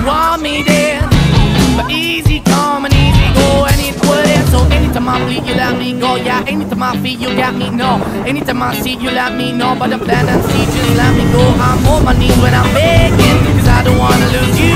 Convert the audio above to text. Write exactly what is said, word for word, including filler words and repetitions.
want me then. But easy come and easy go, and it wouldn't. So anytime I bleed, you let me go. Yeah, anytime I feel, you got me, no. Anytime I see, you let me know. But the plan and see, just let me go. I'm on my knees when I'm begging, cause I don't wanna lose you.